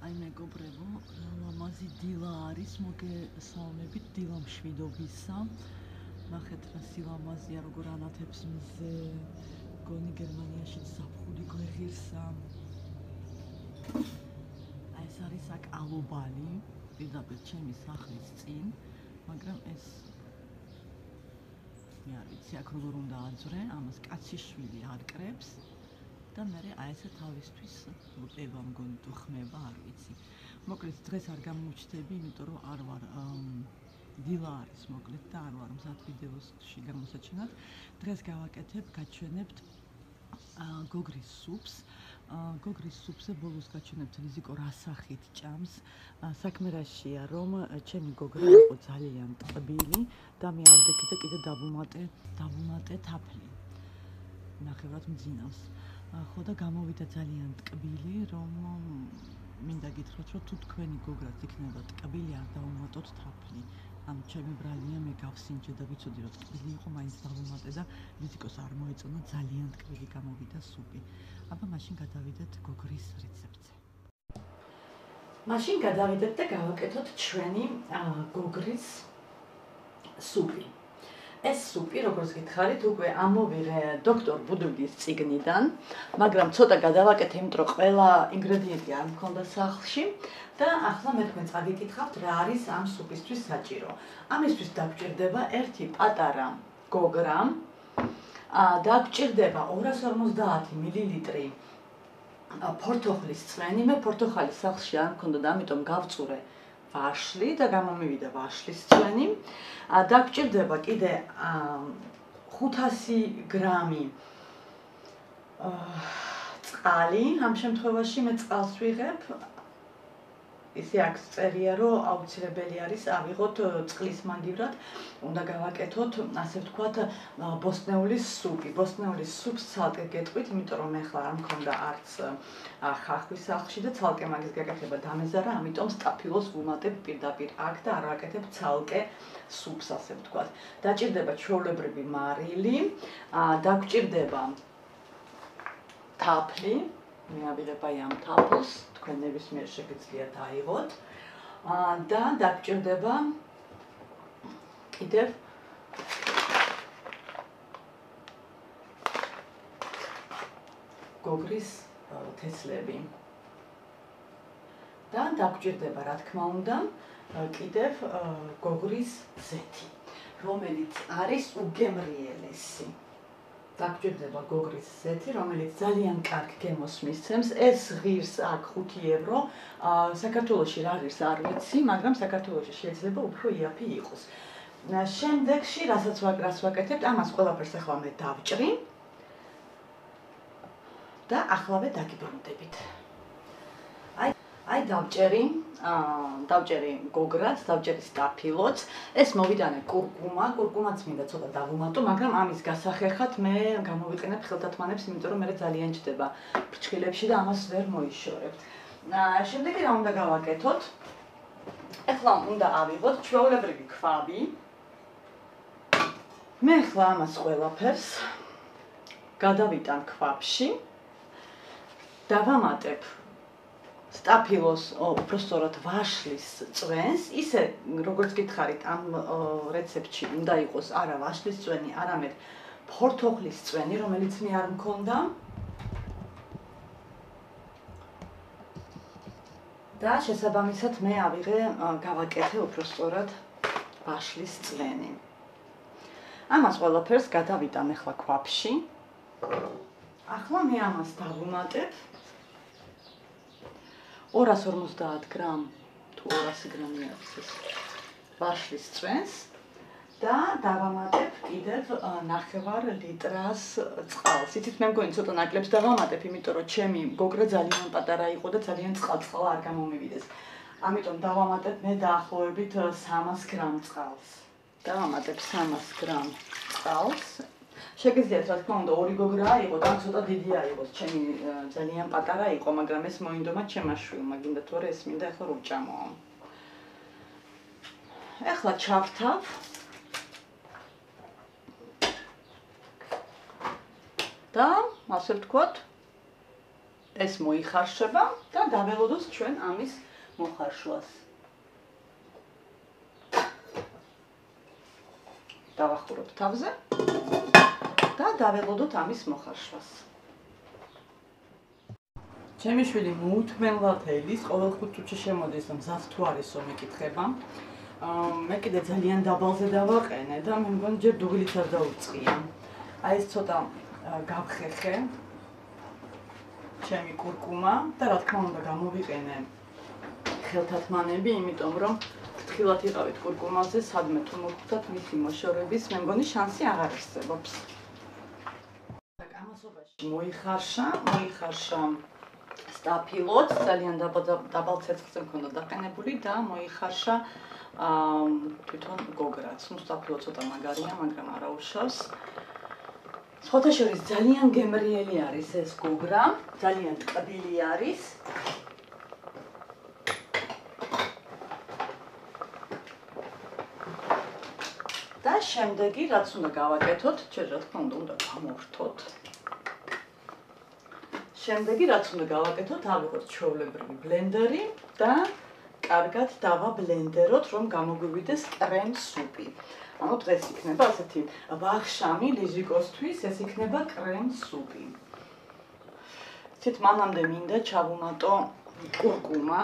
აი მეგობრებო, ლამაზი დილა არის, მოგესალმებით დილა მშვიდობისა. ნახეთ რა სილამაზია, როგორ ანათებს მზე. გონი გერმანიაში ზაფხული გვეღირსა. აი ეს არის აქ ალუბალი, პირდაპირ ჩემი სახლის წინ, მაგრამ ეს მე არ ვიცი აქ როგორ უნდა აძვრე, ამას კაციშვილი არკრებს. და მე აი ესე თავისთვის ლუპება მგონი თუ ხმება, არ ვიცი. მოკლედ დღეს არ გამოვჩდები, იმიტომ რომ არ ვარ დილა არის მოკლედ და არ ვარ მზად ვიდეოში გამოსაჩენად. დღეს გაჩვენებთ გოგრის სუპს. გოგრის სუპზე ბოლოს გაჩვენებთ რიზიკო რა სახით ჭამს. საქმე რაშია, რომ ჩემი გოგრა იყო ძალიან ტკბილი და მე ავდექი და კიდე დავუმატე თაფლი. ნახევრად მძინავს. ხო და გამოვიდა ძალიან ტკბილი, რომ მინდა გითხრათ, რომ თუ თქვენი გოგრაც იქნება ტკბილი, არ დავუმატოთ თაფლი. ანუ ჩემი ბრალია მე გავსინჯე და ვიცოდი, რომ ტკბილი იყო, მაინც დავუმატე და რიზიკოს არ მოეწონა, ძალიან ტკბილი გამოვიდა სუპი. აბა მაშინ გადავიდეთ გოგრის რეცეპტზე. მაშინ გადავიდეთ და გავაკეთოთ ჩვენი გოგრის სუპი. ეს სუპი, როგორც გითხარით, უკვე ამოვიღე დოქტორ ბუდუგის წიგნიდან, მაგრამ ცოტა გადავაკეთე, იმიტომ რომ ყველა ინგრედიენტი არ მქონდა სახლში და ახლა მე თქვენ წაგიკითხავთ, რა არის ამ სუპისთვის საჭირო. ამისთვის დაგჭირდება ერთი პატარა გოგრა, დაგჭირდება 250 მილილიტრი ფორთოხლის წვენი. მე ფორთოხალი სახლში არ მქონდა და ამიტომ გავწურე ვაშლი და გამომივიდა ვაშლის წვენი. დაგჭირდება კიდე 500 გრამი წყალი. ამ შემთხვევაში მე წყალს ვიღებ. ისე აქ წერია, რომ აუცილებელი არის ავიღოთ წყლის მაგივრად. უნდა გავაკეთოთ, ასე ვთქვათ, ბოსტნეულის სუპი. ბოსტნეულის სუპს ცალკე გეტყვით, იმიტომ რომ ეხლა არ მქონდა არც ხახვი სახლში და ცალკე მაგის გაკეთება დამეზარა, ამიტომ სტაფილოს ვუმატებ პირდაპირ აქ და არ ვაკეთებ ცალკე სუპს, ასე ვთქვათ. დაჭირდება ჩვეულებრივი მარილი, დაგჭირდება თაფლი. მე ავიღებ აი ამ თაფლს, თქვენ ნებისმიერ შეგიძლიათ აიღოთ და დაგჭირდება კიდევ გოგრის თესლები და დაგჭირდება, რა თქმა უნდა, კიდევ გოგრის ზეთი, რომელიც არის უგემრიელესი. დაგჭირდება გოგრის ზეთი, რომელიც ძალიან კარგ გემოს მისცემს. ეს ღირს აქ 5 ევრო. საქართველოში რა ღირს არ ვიცი, მაგრამ საქართველოში შეიძლება უფრო იაფი იყოს. შემდეგში, რასაც ვაკეთებთ, ამას ყველაფერს ახლა მე დავჭრი და ახლავე დაგიბრუნდებით. აი დავჭერი გოგრაც, დავჭერი სტაფილოც. ეს მოვიდანე კურკუმაც მინდა ცოტა დავუმატო, მაგრამ ამის გასახერხად მე გამოვიყენებ ხელთათმანებს, იმიტომ რომ მე ძალიან ჯდება ფრჩხილებში და ამას ვერ მოიშორებთ. შემდეგი რა უნდა გავაკეთოთ? ახლა უნდა ავიღოთ ჩვეულებრივი ქვაბი. მე ახლა ამას ყველაფერს გადავიტან ქვაბში. დავამატებ სტაფილოს, უბრალოდ ვაშლის წვენს, ისე როგორც გითხარით, ამ რეცეპტში უნდა იყოს არა ვაშლის წვენი, არამედ ფორთოხლის წვენი, რომელიც მე არ მქონდა. და შესაბამისად მე გავაკეთე უბრალოდ ვაშლის წვენი. ამას ყველაფერს გადავიტან ახლა ქვაბში. ახლა მე ამას დავუმატებ 250 გრამ თუ 200 გრამი არის ეს ვაშლის წვენს და დავამატებ კიდევ 9 ლიტრას წყალს. იცით, მე მგონი ცოტა ნაკლებს დავამატებ, იმიტომ რომ ჩემი გოგრა ძალიან პატარა იყო და ძალიან წყალ არ გამომივიდეს. ამიტომ დავამატებ მე დაახლოებით 300 გრამ წყალს. დავამატებ 300 გრამ წყალს. შეგიძლიათ, რა თქმა უნდა, 2 გოგრა აიღოთ, ან ცოტა დიდი აიღოთ. ჩემი ძალიან პატარა იყო, მაგრამ ეს მოინდომა ჩემმა შვილმა, გინდა თუ არა ეს მინდა ახლა რომ ჭამო. ახლა ჩავთავ. და ასე ვთქვათ, ეს მოიხარშება და დაველოდოთ ჩვენ ამის მოხარშვას. დავახუროთ თავზე და დაველოდოთ ამის მოხარშვას. ჩემი შვილი მოუთმენლად ელის, ყოველ 5 წუთში შემოდის, მზად თუ არისო მეკითხება. მე კიდე ძალიან დაბალზე დავაყენე და მე მგონი ჯერ დუღილიც არ დაუწყია. აი ეს ცოტა გავხეხე ჩემი კურკუმა და რა თქმა უნდა გამოვიყენე ხელთათმანები, იმიტომ რომ ფრთხილად იყავით კურკუმაზე, სადმე თუ მოგხვდათ მისი მოშორების, მე მგონი შანსი აღარ არსებობს. ამასობაში მოიხარშა სტაფილოც, ძალიან დაბალ ცეცხლზე მქონდა დაყენებული და მოიხარშა თვითონ გოგრაც. ნუ სტაფილო ცოტა მაგარია, მაგრამ არა უშავს. სხვათა შორის ძალიან გემრიელი არის ეს გოგრა, ძალიან ტკბილი არის. და შემდეგი რაც უნდა გავაკეთოთ, ჯერ რა თქმა უნდა გამოვრთოთ. შემდეგი რაც უნდა გავაკეთოთ, ავიღოთ ჩვეულებრივი ბლენდერი და კარგად დავაბლენდეროთ, რომ გამოგვივიდეს კრემ სუპი. ანუ დღეს იქნება ასეთი ვახშამი ლიჟიკოსთვის, ეს იქნება კრემ სუპი. ცით მანამდე მინდა ჩავუმატო კურკუმა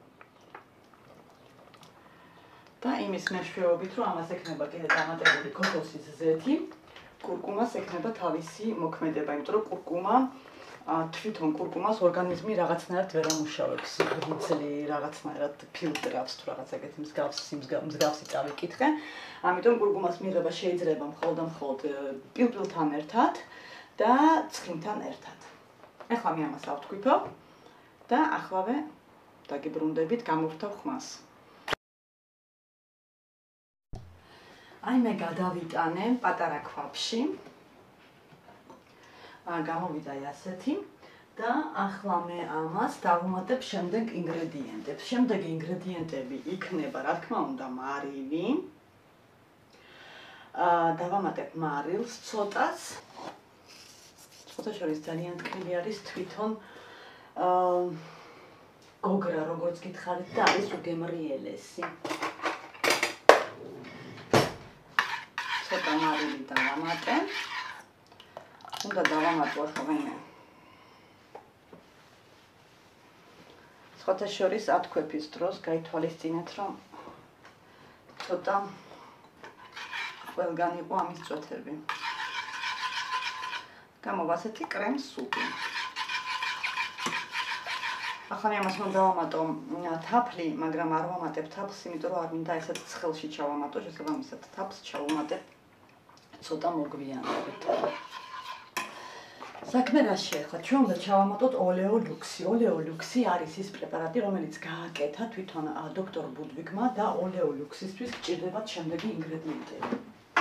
და იმის მეშვეობით, რომ ამას ექნება კიდე დამატებული ქოქოსის ზეთი, კურკუმას ექნება თავისი მოქმედება, იმიტომ რომ კურკუმა თვითონ კურკუმას ორგანიზმი რაღაცნაირად ვერ ამუშავებს, გრძელი რაღაცნაირად ფილტრავს თუ რაღაც ეგეთი მსგავსი წავიკითხე. ამიტომ კურკუმას მიღება შეიძლება მხოლოდ და მხოლოდ პილპილთან ერთად და ცხიმთან ერთად. ეხლა მე ამას ავთქვიფო და ახლავე დაგიბრუნდებით, გამოვრთავ ხმას. აი მე გადავიტანე პატარა ქვაბში. გამოვიდა ასეთი და ახლა მე ამას დავუმატებ შემდეგ ინგრედიენტებს. შემდეგი ინგრედიენტები იქნება, რა თქმა უნდა, მარილი. დავამატებ მარილს ცოტას. ცოტა შორის ძალიან ტკბილი არის თვითონ გოგრა, როგორც გითხარით და არის უგემრიელესი. ცოტა მარილი დავამატებ. უნდა დავამატო ხოლმე. სხვათა შორის ათქვეფის დროს გაითვალისწინეთ, რომ ცოტა ყველგან იყო ამის წვეთები. გამოვა ასეთი კრემ სუპი. ახლა მე ამას უნდა დავამატო თაფლი, მაგრამ არ ვამატებ თაფლს, იმიტომ რომ არ მინდა ესეთ ცხელში ჩავამატო, შესაბამისად თაფლს ჩავამატებ ცოტა მოგვიანებით. საქმე რა შეეხლა, ჩვენ უნდა ჩავამატოთ ოლეო ლუქსი. ოლეო ლუქსი არის ის პრეპარატი, რომელიც გააკეთა თვითონ დოქტორ ბუდვიგმა და ოლეო ლუქსისთვის გჭირდებათ შემდეგი ინგრედიენტები.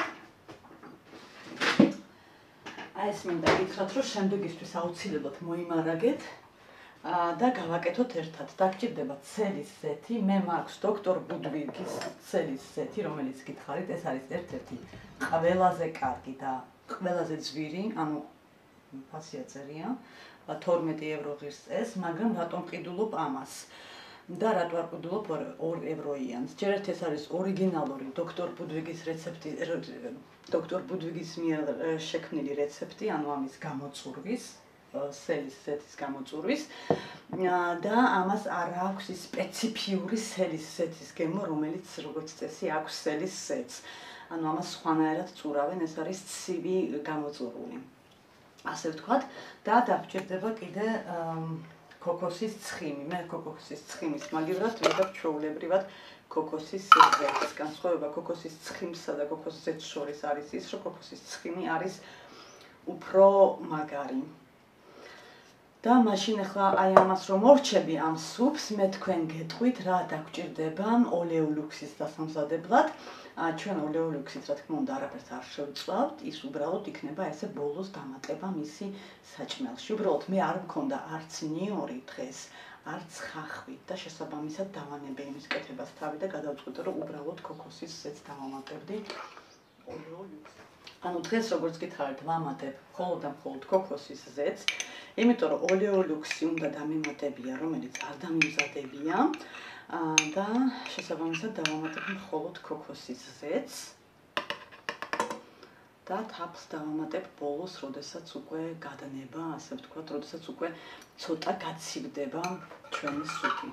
აი ეს მინდა გითხრათ, რომ შემდეგისთვის აუცილებლად მოიმარაგეთ და გავაკეთოთ ერთად. დაგჭირდება ცელის ზეთი, მე მაქვს დოქტორ ბუდვიგის ცელის ზეთი, რომელიც გითხარით, ეს არის ერთ-ერთი ყველაზე კარგი და ყველაზე ძვირი, ანუ ფასია წერია, 12 ევრო ღირს წელს, მაგრამ რატომ ყიდულობ ამას? და რატო არ ყიდულობ 2 ევროიანს? ჯერ ერთ ეს არის ორიგინალური დოქტორ ბუდვიგის რეცეპტი, დოქტორ ბუდვიგის მიერ შექმნილი რეცეპტი, ანუ ამის გამოწურვის, სელის ზეთის გამოწურვის და ამას არ აქვს ის სპეციფიური სელის ზეთის გემო, რომელიც როგორც წესი აქვს სელის ზეთს. ანუ ამას სხვანაირად წურავენ, ეს არის ცივი გამოწურული. ასე ვთქვათ, და დაგჭირდება კიდე ქოქოსის ცხიმი. მე ქოქოსის ცხიმის მაგივრად ვიღებ ჩვეულებრივად ქოქოსის ზეთს. განსხვავება ქოქოსის ცხიმსა და ქოქოსის ზეთს შორის არის ის, რომ ქოქოსის ცხიმი არის უფრო მაგარი. და მაშინ ახლა აი ამას რომ მოვრჩები ამ სუპს, მე თქვენ გეტყვით რა დაგჭირდება ოლეო ლუქსის დასამზადებლად. ჩვენ ოლეო ლუქსით რა თქმა უნდა არაფერს არ შევწვავთ, ის უბრალოდ იქნება ესე ბოლოს დამატება მისი საჭმელში. უბრალოდ მე არ მქონდა არც ნიორი დღეს, არც ხახვი და შესაბამისად დავანებე იმის კეთებას თავი და გადავწყვიტე რომ უბრალოდ ქოქოსის ზეთს დავამატებდი ოლეო ლუქსს. ანუ დღეს როგორც გითხარით, ვამატებ მხოლოდ და მხოლოდ ქოქოსის ზეთს. იმიტომ რომ Oleoluxi უნდა დამემატებია, რომელიც არ დამიმზადებია და შესაბამისად დავამატებ მხოლოდ ქოქოსის ზეთს. და თაფლს დავამატებ ბოლოს, როდესაც უკვე გადანება, ასე ვთქვათ, როდესაც უკვე ცოტა გაცივდება ჩვენი სუპი.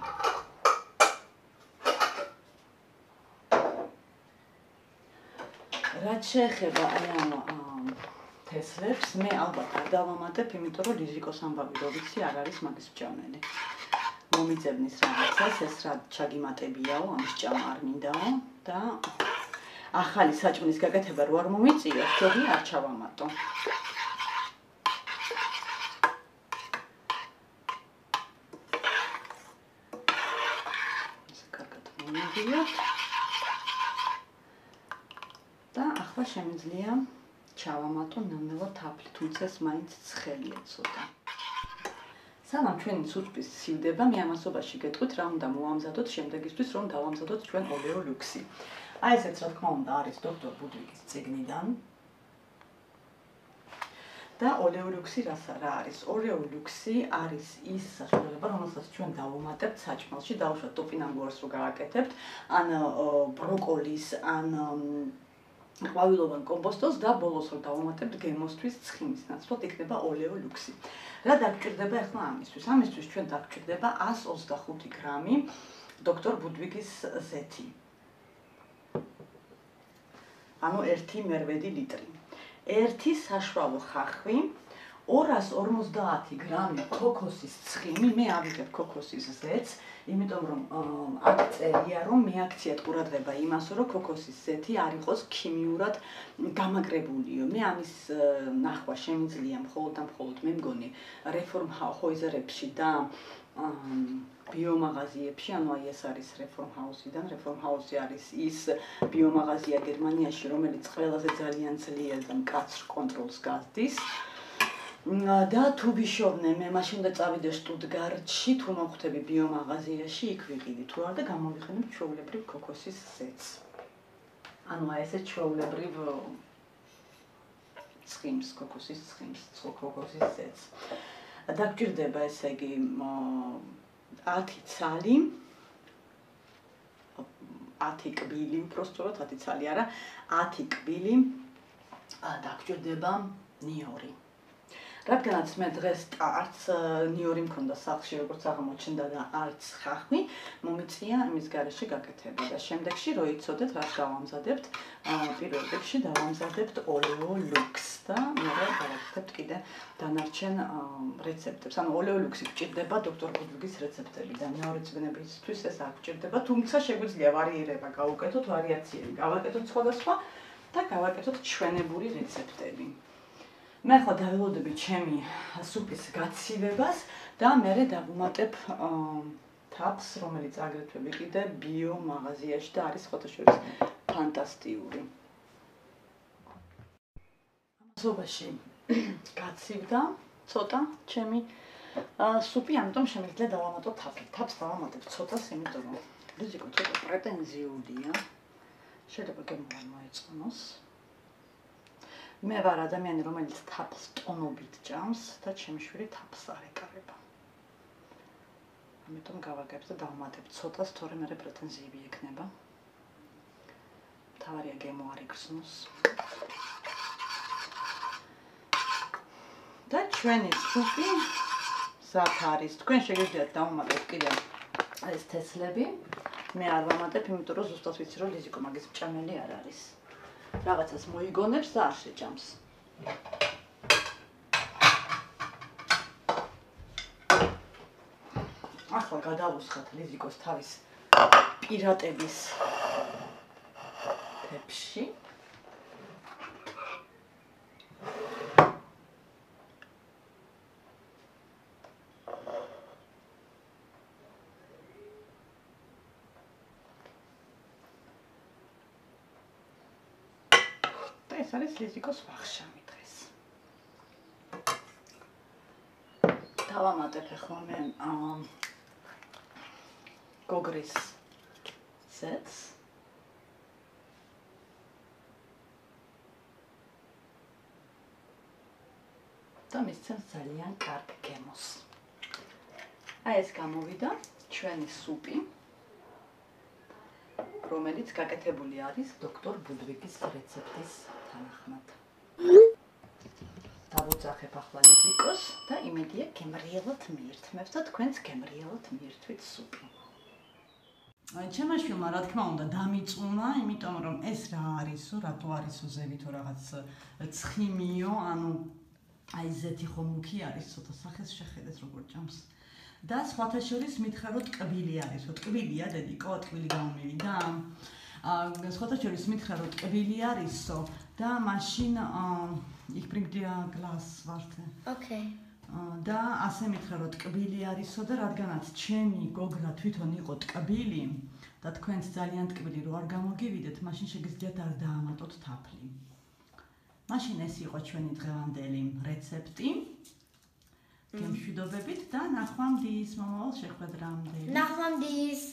რაც შეეხება აი ამ თესლებს, მე ალბათ არ დავამატებ, იმიტომ რომ რიზიკოს ამბავი რო ვიცი, არ არის მაგის მჭამელი. მომიწევნის რაღაცას, ეს რა ჩაგიმატებიაო, ამის ჭამა არ მინდაო და ახალი საჭმლის გაკეთება რო არ მომიწიოს, ჯობია არ ჩავამატო. ეს კარგად მომიგიოთ. და ახლა შემიძლია ჩავამატო ნელ-ნელა თაფლი, თუმცა ეს მაინც ცხელია ცოტა. სანამ ჩვენი სუპის სივდება, მე ამასობაში გეტყვით რა უნდა მოვამზადოთ შემდეგისთვის, რომ დავამზადოთ ჩვენ Oleoluxi. აი ესეც რა თქმა უნდა არის დოქტორ ბუდვიგის წიგნიდან. და Oleoluxi რა არის? Oleoluxi არის ის საშუალება, რომელსაც ჩვენ დავუმატებთ საჭმელში, დავუშვათ ტოპინამბურს რო გავაკეთებთ, ან ბროკოლის, ან ყვავილოვან კომპოსტოს და ბოლოს რო დავუმატებთ გემოსთვის ცხიმის ნაცვლად იქნება Oleoluxi. რა დაგჭირდება ახლა ამისთვის? ამისთვის ჩვენ დაგჭირდება 125 გრამი დოქტორ ბუდვიგის ზეთი. ანუ 1/8 ლიტრი. 1 საშუალო ხახვი, 250 გრამი ქოქოსის ცხიმი, მე ავიღებ ქოქოსის ზეთს, იმიტომ რომ აქ წერია, რომ მეაქციათ ყურადღება იმას, რომ ქოქოსის ზეთი არ იყოს ქიმიურად გამაგრებულიო. მე ამის ნახვა შემიძლია მხოლოდ და მხოლოდ მე მგონი რეფორმ ჰაუზერებში და ბიომაღაზიებში, ანუ აი ეს არის რეფორმ ჰაუსიდან. რეფორმ ჰაუსი არის ის ბიომაღაზია გერმანიაში, რომელიც ყველაზე ძალიან ძლიერ და მკაცრ კონტროლს გაზდის. და თუ ვიშოვნე, მე მაშინ და წავიდე შტუტგარტში, თუ მოხვდები ბიომაღაზიაში, იქ ვიყიდი თუ არა და გამოვიხენებ ჩვეულებრივ ქოქოსის ზეთს. ანუ აი ესე ჩვეულებრივ ცხიმს, ქოქოსის ცხიმს, ქოქოსის ზეთს. დაგჭირდება ესე იგი 10 ცალი, 10 კბილი, უბრალოდ 10 ცალი არა, 10 კბილი დაგჭირდება ნიორი. რადგანაც მე დღეს არც ნიორი მქონდა სახლში, როგორც აღმოჩნდა და არც ხახვი, მომიწია იმის გარეშე გაკეთება და შემდეგში რო იცოდეთ რას გავამზადებთ, პირველ რიგში დავამზადებთ Oleolux და მე გავაკეთებთ კიდე დანარჩენ რეცეპტებს. ანუ Oleoluxi გჭირდება დოქტორ ბუდვიგის რეცეპტები და მეორე წიგნებისთვის ეს არ გჭირდება, თუმცა შეგვიძლია ვარიერება გავუკეთოთ, ვარიაციები გავაკეთოთ სხვადასხვა და გავაკეთოთ ჩვენებური რეცეპტები. მე ახლა დაველოდები ჩემი სუპის გაცივებას და მერე დავუმატებ თაფლს, რომელიც აგრეთვე ვიყიდე ბიომაღაზიაში და არის ხოთაშორის ფანტასტიკური. ამასობაში გაცივდა ცოტა ჩემი სუპი, ამიტომ შემიძლია დავამატო თაფლი. თაფლს დავამატებ ცოტას, იმიტომ რომ რიზიკო ცოტა პრეტენზიულია. შეიძლება გემოვან მოეწყნოს. მე ვარ ადამიანი, რომელიც თაფლს ტონობით ჭამს და ჩემი შვილი თაფლს არ ეკარება. ამიტომ გავაგებ და დავამატებ ცოტას, თორე მერე პრეტენზიები ექნება. მთავარია გემო არ იგრძნოს. და ჩვენი სუპი მზად არის. თქვენ შეგიძლიათ დავუმატოთ კიდევ ეს თესლები. მე არ ვამატებ, იმიტომ რომ ზუსტად ვიცი, რომ რიზიკო მაგის მჭამელი არ არის. რაღაცას მოიგონებს და არ შეჭამს. ახლა გადავუსხათ რიზიკოს თავის პირატების თებში. ეს არის რიზიკოს ვახშამი დღეს. დავამატებ ახლა მე გოგრის ზეთს. და მისცემს ძალიან კარგ გემოს. აი ეს გამოვიდა ჩვენი სუპი, რომელიც გაკეთებული არის დოქტორ ბუდვიგის რეცეპტის თანახმად. დავუძახებ ახლა ლიზიკოს და იმედია გემრიელად მიირთმევთ და თქვენც გემრიელად მიირთვით სუპი. ჩემმა შვილმა რა თქმა უნდა დამიწუნა, იმიტომ რომ ეს რა არისო, რატო არისო ზევითო რაღაც ცხიმიო, ანუ აი ზეთი ხო მუქი არის, ცოტა სახეს შეხედეთ როგორ ჭამს. და სხვათა შორის მითხრა რომ ტკბილი არისო, ტკბილია დედიკო, ტკბილი გამომივიდა. სხვათა შორის მითხრა რომ ტკბილი არისო და მაშინ ich bring dir Glas, warte. Okay. და ასე მითხრა რომ ტკბილი არისო და რადგანაც ჩემი გოგრა თვითონ იყო ტკბილი და თქვენც ძალიან ტკბილი რო არ გამოგივიდეთ, მაშინ შეგიძლიათ არ დაამატოთ თაფლი. მაშინ ეს იყო ჩვენი დღევანდელი რეცეპტი. გემშვიდობებით და ნახვამდის მომავალ შეხვედრამდე. ნახვამდის.